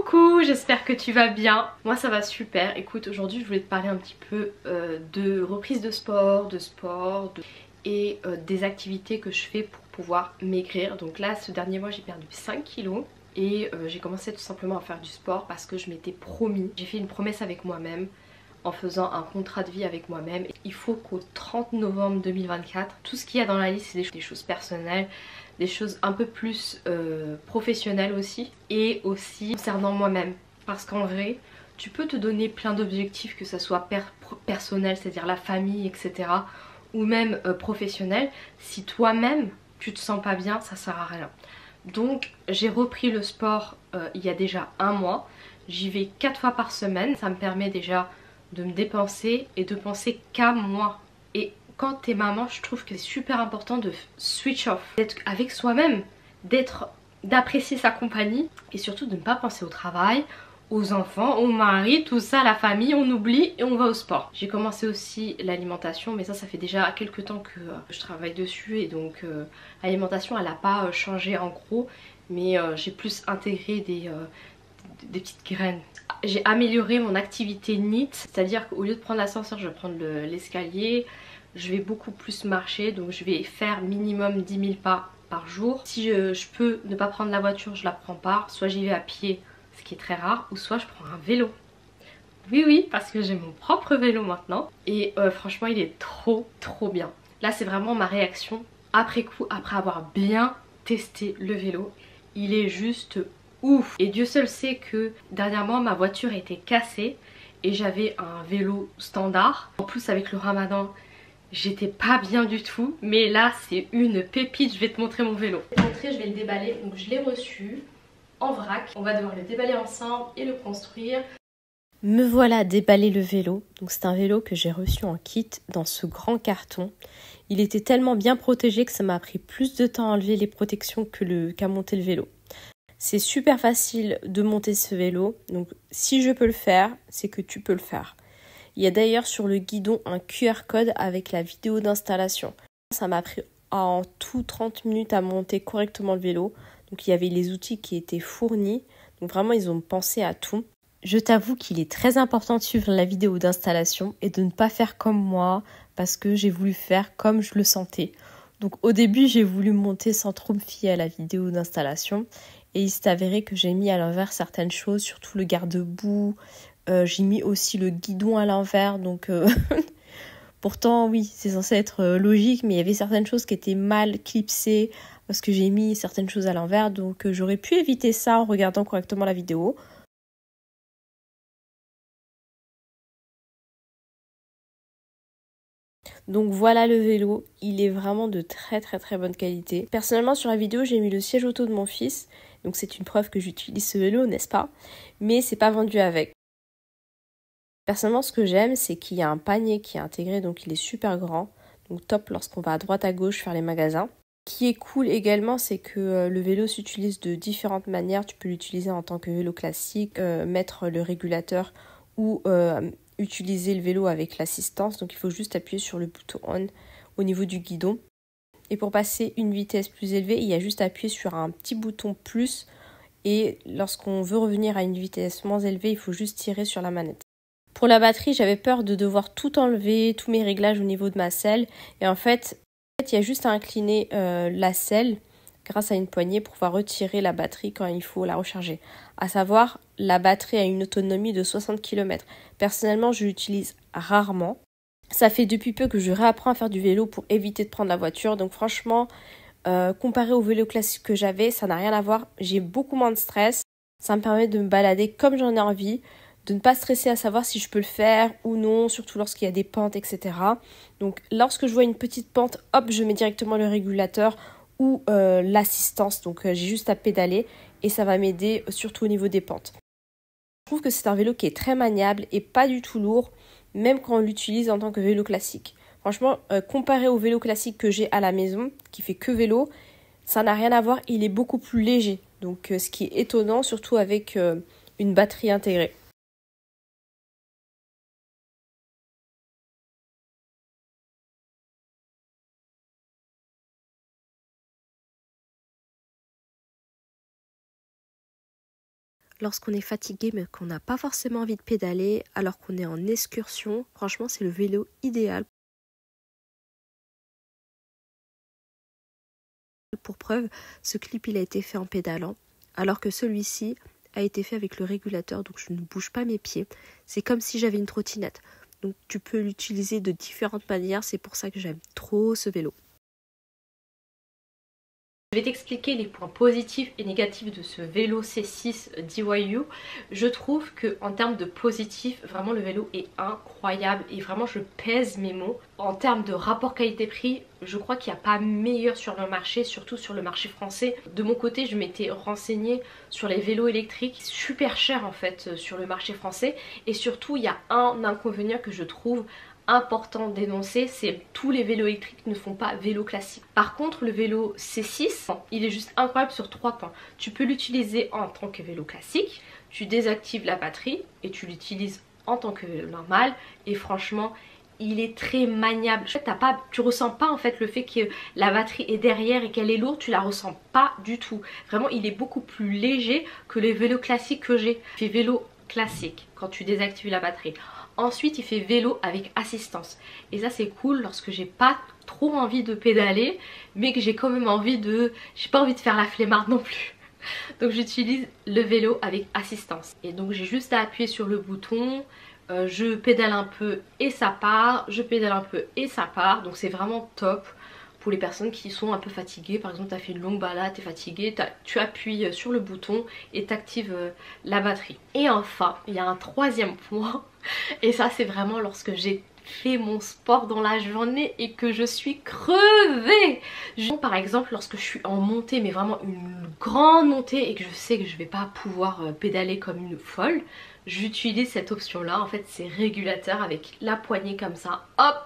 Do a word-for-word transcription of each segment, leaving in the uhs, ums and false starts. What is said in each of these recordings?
Coucou, j'espère que tu vas bien. Moi ça va super. Écoute, aujourd'hui je voulais te parler un petit peu euh, de reprise de sport, de sport de... et euh, des activités que je fais pour pouvoir maigrir. Donc là ce dernier mois j'ai perdu cinq kilos et euh, j'ai commencé tout simplement à faire du sport parce que je m'étais promis. J'ai fait une promesse avec moi-même en faisant un contrat de vie avec moi-même. Il faut qu'au trente novembre deux mille vingt-quatre, tout ce qu'il y a dans la liste c'est des choses personnelles, des choses un peu plus euh, professionnelles aussi, et aussi concernant moi-même, parce qu'en vrai tu peux te donner plein d'objectifs, que ça soit per personnel, c'est à dire la famille, etc., ou même euh, professionnel. Si toi-même tu te sens pas bien, ça sert à rien. Donc j'ai repris le sport euh, il y a déjà un mois. J'y vais quatre fois par semaine. Ça me permet déjà de me dépenser et de penser qu'à moi. Et quand t'es maman, je trouve que c'est super important de switch off, d'être avec soi-même, d'être, d'apprécier sa compagnie et surtout de ne pas penser au travail, aux enfants, au mari, tout ça, la famille, on oublie et on va au sport. J'ai commencé aussi l'alimentation, mais ça ça fait déjà quelques temps que euh, je travaille dessus, et donc euh, l'alimentation elle n'a pas euh, changé en gros, mais euh, j'ai plus intégré des, euh, des petites graines. J'ai amélioré mon activité N I T, c'est-à-dire qu'au lieu de prendre l'ascenseur, je vais prendre l'escalier. Je vais beaucoup plus marcher, donc je vais faire minimum dix mille pas par jour. Si je, je peux ne pas prendre la voiture, je la prends pas. Soit j'y vais à pied, ce qui est très rare, ou soit je prends un vélo. Oui oui, parce que j'ai mon propre vélo maintenant. Et euh, franchement il est trop trop bien. Là c'est vraiment ma réaction après coup, après avoir bien testé le vélo. Il est juste ouf. Et Dieu seul sait que dernièrement ma voiture était cassée et j'avais un vélo standard. En plus avec le ramadan, j'étais pas bien du tout, mais là c'est une pépite. Je vais te montrer mon vélo. Je vais te montrer, je vais le déballer. Donc je l'ai reçu en vrac. On va devoir le déballer ensemble et le construire. Me voilà déballer le vélo. Donc c'est un vélo que j'ai reçu en kit dans ce grand carton. Il était tellement bien protégé que ça m'a pris plus de temps à enlever les protections que le qu'à monter le vélo. C'est super facile de monter ce vélo. Donc si je peux le faire, c'est que tu peux le faire. Il y a d'ailleurs sur le guidon un Q R code avec la vidéo d'installation. Ça m'a pris en tout trente minutes à monter correctement le vélo. Donc il y avait les outils qui étaient fournis. Donc vraiment ils ont pensé à tout. Je t'avoue qu'il est très important de suivre la vidéo d'installation et de ne pas faire comme moi, parce que j'ai voulu faire comme je le sentais. Donc au début j'ai voulu monter sans trop me fier à la vidéo d'installation, et il s'est avéré que j'ai mis à l'envers certaines choses, surtout le garde-boue. Euh, j'ai mis aussi le guidon à l'envers, donc euh, pourtant oui c'est censé être euh, logique, mais il y avait certaines choses qui étaient mal clipsées parce que j'ai mis certaines choses à l'envers, donc euh, j'aurais pu éviter ça en regardant correctement la vidéo. Donc voilà le vélo, il est vraiment de très très très bonne qualité. Personnellement sur la vidéo j'ai mis le siège auto de mon fils, donc c'est une preuve que j'utilise ce vélo, n'est-ce pas? Mais c'est pas vendu avec. Personnellement ce que j'aime c'est qu'il y a un panier qui est intégré, donc il est super grand, donc top lorsqu'on va à droite à gauche faire les magasins. Ce qui est cool également c'est que euh, le vélo s'utilise de différentes manières. Tu peux l'utiliser en tant que vélo classique, euh, mettre le régulateur ou euh, utiliser le vélo avec l'assistance, donc il faut juste appuyer sur le bouton on au niveau du guidon. Et pour passer une vitesse plus élevée, il y a juste à appuyer sur un petit bouton plus, et lorsqu'on veut revenir à une vitesse moins élevée, il faut juste tirer sur la manette. Pour la batterie, j'avais peur de devoir tout enlever, tous mes réglages au niveau de ma selle, et en fait, il y a juste à incliner euh, la selle grâce à une poignée pour pouvoir retirer la batterie quand il faut la recharger. À savoir, la batterie a une autonomie de soixante kilomètres. Personnellement, je l'utilise rarement. Ça fait depuis peu que je réapprends à faire du vélo pour éviter de prendre la voiture. Donc franchement, euh, comparé au vélo classique que j'avais, ça n'a rien à voir. J'ai beaucoup moins de stress. Ça me permet de me balader comme j'en ai envie, de ne pas stresser à savoir si je peux le faire ou non, surtout lorsqu'il y a des pentes, et cetera. Donc lorsque je vois une petite pente, hop, je mets directement le régulateur ou euh, l'assistance, donc euh, j'ai juste à pédaler et ça va m'aider surtout au niveau des pentes. Je trouve que c'est un vélo qui est très maniable et pas du tout lourd, même quand on l'utilise en tant que vélo classique. Franchement, euh, comparé au vélo classique que j'ai à la maison, qui fait que vélo, ça n'a rien à voir, il est beaucoup plus léger, donc euh, ce qui est étonnant, surtout avec euh, une batterie intégrée. lorsqu'on est fatigué mais qu'on n'a pas forcément envie de pédaler alors qu'on est en excursion. Franchement, c'est le vélo idéal. Pour preuve, ce clip il a été fait en pédalant alors que celui-ci a été fait avec le régulateur, donc je ne bouge pas mes pieds. C'est comme si j'avais une trottinette. Donc tu peux l'utiliser de différentes manières, c'est pour ça que j'aime trop ce vélo. Je vais t'expliquer les points positifs et négatifs de ce vélo C six D Y U. Je trouve que en termes de positif, vraiment le vélo est incroyable et vraiment je pèse mes mots. En termes de rapport qualité-prix, je crois qu'il n'y a pas meilleur sur le marché, surtout sur le marché français. De mon côté, je m'étais renseignée sur les vélos électriques, super cher en fait sur le marché français. Et surtout, il y a un inconvénient que je trouve important d'énoncer, c'est que tous les vélos électriques ne font pas vélo classique. Par contre, le vélo C six, il est juste incroyable sur trois points. Tu peux l'utiliser en tant que vélo classique, tu désactives la batterie et tu l'utilises en tant que vélo normal et franchement, il est très maniable. T'as pas, tu ressens pas en fait le fait que la batterie est derrière et qu'elle est lourde, tu la ressens pas du tout. Vraiment, il est beaucoup plus léger que les vélos classiques que j'ai. Fait vélo classique quand tu désactives la batterie. Ensuite il fait vélo avec assistance et ça c'est cool lorsque j'ai pas trop envie de pédaler mais que j'ai quand même envie de... j'ai pas envie de faire la flemmarde non plus. Donc j'utilise le vélo avec assistance et donc j'ai juste à appuyer sur le bouton, euh, je pédale un peu et ça part, je pédale un peu et ça part, donc c'est vraiment top pour les personnes qui sont un peu fatiguées. Par exemple, tu as fait une longue balade, tu es fatigué, tu appuies sur le bouton et tu actives la batterie. Et enfin, il y a un troisième point, et ça c'est vraiment lorsque j'ai fait mon sport dans la journée et que je suis crevée. Je, par exemple, lorsque je suis en montée, mais vraiment une grande montée et que je sais que je vais pas pouvoir pédaler comme une folle, j'utilise cette option là. En fait, c'est régulateur avec la poignée comme ça, hop.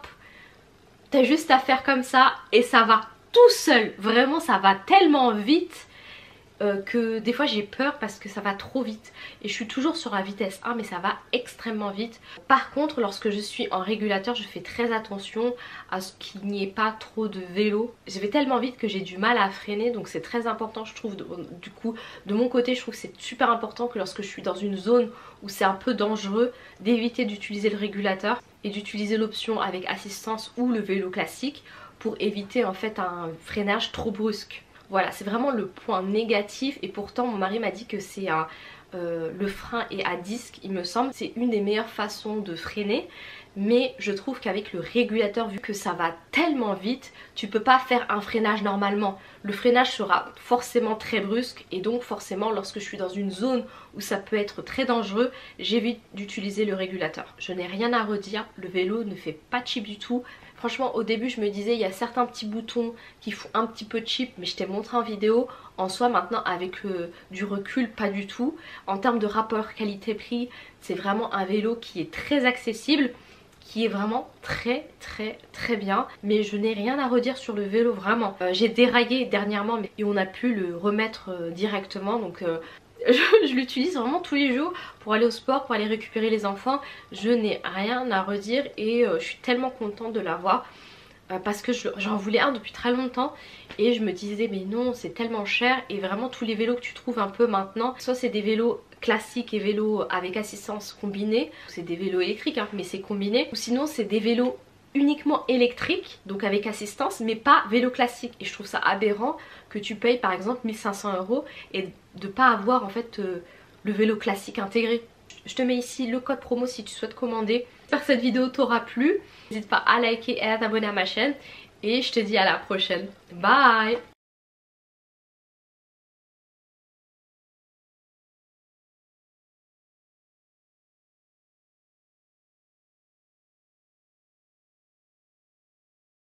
T'as juste à faire comme ça et ça va tout seul. Vraiment ça va tellement vite euh, que des fois j'ai peur parce que ça va trop vite. Et je suis toujours sur la vitesse un mais ça va extrêmement vite. Par contre lorsque je suis en régulateur je fais très attention à ce qu'il n'y ait pas trop de vélo. Je vais tellement vite que j'ai du mal à freiner, donc c'est très important je trouve. De, du coup de mon côté je trouve que c'est super important que lorsque je suis dans une zone où c'est un peu dangereux d'éviter d'utiliser le régulateur et d'utiliser l'option avec assistance ou le vélo classique pour éviter en fait un freinage trop brusque. Voilà, c'est vraiment le point négatif et pourtant mon mari m'a dit que c'est un euh, le frein est à disque, il me semble, c'est une des meilleures façons de freiner. Mais je trouve qu'avec le régulateur, vu que ça va tellement vite, tu peux pas faire un freinage normalement. Le freinage sera forcément très brusque et donc forcément lorsque je suis dans une zone où ça peut être très dangereux, j'évite d'utiliser le régulateur. Je n'ai rien à redire, le vélo ne fait pas cheap du tout. Franchement au début je me disais il y a certains petits boutons qui font un petit peu cheap, mais je t'ai montré en vidéo. En soi maintenant avec euh, du recul pas du tout. En termes de rapport qualité-prix, c'est vraiment un vélo qui est très accessible, qui est vraiment très très très bien, mais je n'ai rien à redire sur le vélo vraiment. Euh, j'ai déraillé dernièrement mais, et on a pu le remettre euh, directement, donc euh, je, je l'utilise vraiment tous les jours pour aller au sport, pour aller récupérer les enfants. Je n'ai rien à redire et euh, je suis tellement contente de l'avoir euh, parce que j'en voulais un depuis très longtemps et je me disais mais non c'est tellement cher. Et vraiment tous les vélos que tu trouves un peu maintenant, soit c'est des vélos classiques et vélos avec assistance combinée, c'est des vélos électriques hein, mais c'est combiné, ou sinon c'est des vélos uniquement électriques donc avec assistance mais pas vélo classique. Et je trouve ça aberrant que tu payes par exemple mille cinq cents euros et de pas avoir en fait euh, le vélo classique intégré. Je te mets ici le code promo si tu souhaites commander. J'espère que cette vidéo t'aura plu, n'hésite pas à liker et à t'abonner à ma chaîne et je te dis à la prochaine, bye.